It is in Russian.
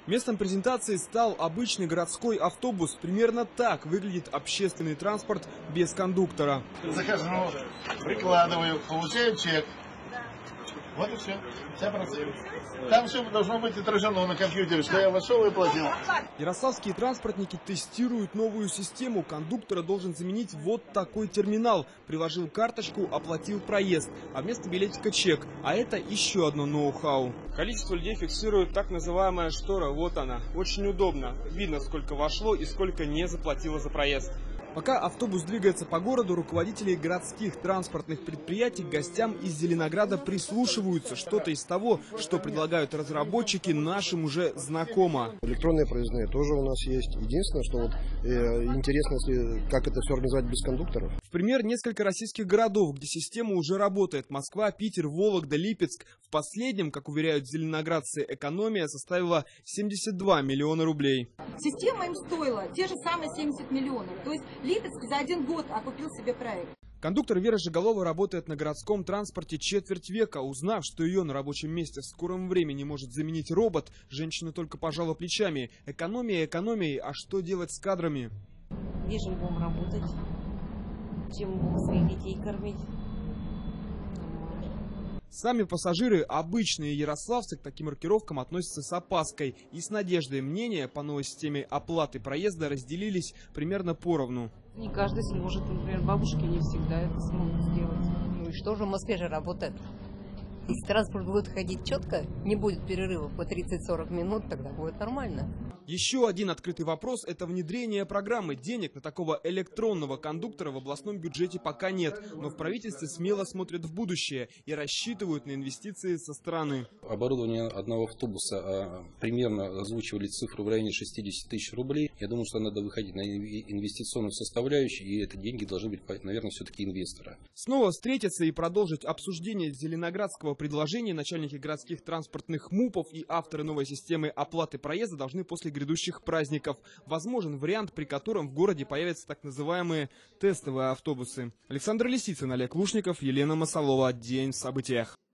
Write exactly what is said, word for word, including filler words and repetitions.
Местом презентации стал обычный городской автобус. Примерно так выглядит общественный транспорт без кондуктора. Захожу, прикладываю, получаю чек. Вот и все. Вся процедура. Там все должно быть отражено на компьютере, что я вошел и платил. Ярославские транспортники тестируют новую систему. Кондуктора должен заменить вот такой терминал. Приложил карточку, оплатил проезд, а вместо билетика чек. А это еще одно ноу-хау. Количество людей фиксирует так называемая штора. Вот она. Очень удобно. Видно, сколько вошло и сколько не заплатило за проезд. Пока автобус двигается по городу, руководители городских транспортных предприятий к гостям из Зеленограда прислушиваются. Что-то из того, что предлагают разработчики, нашим уже знакомо. Электронные проездные тоже у нас есть. Единственное, что вот э, интересно, если, как это все организовать без кондукторов. В пример несколько российских городов, где система уже работает. Москва, Питер, Вологда, Липецк. В последнем, как уверяют зеленоградцы, экономия составила семьдесят два миллиона рублей. Система им стоила те же самые семьдесят миллионов. То есть Липецк за один год окупил себе проект. Кондуктор Вера Жиголова работает на городском транспорте четверть века. Узнав, что ее на рабочем месте в скором времени может заменить робот, женщина только пожала плечами. Экономия экономией, а что делать с кадрами? Где же будем работать? Чем будем своих детей кормить? Сами пассажиры, обычные ярославцы, к таким маркировкам относятся с опаской и с надеждой. Мнения по новой системе оплаты проезда разделились примерно поровну. Не каждый сможет, например, бабушки не всегда это смогут сделать. Ну и что же, в Москве же работает. Если транспорт будет ходить четко, не будет перерыва по тридцать-сорок минут, тогда будет нормально. Еще один открытый вопрос – это внедрение программы. Денег на такого электронного кондуктора в областном бюджете пока нет. Но в правительстве смело смотрят в будущее и рассчитывают на инвестиции со стороны. Оборудование одного автобуса примерно озвучивали цифру в районе шестидесяти тысяч рублей. Я думаю, что надо выходить на инвестиционную составляющую, и это деньги должны быть, наверное, все-таки инвестора. Снова встретиться и продолжить обсуждение зеленоградского предложения начальники городских транспортных МУПов и авторы новой системы оплаты проезда должны после грядущих праздников. Возможен вариант, при котором в городе появятся так называемые тестовые автобусы. Александр Лисицын, Олег Лушников, Елена Масалова. День в событиях.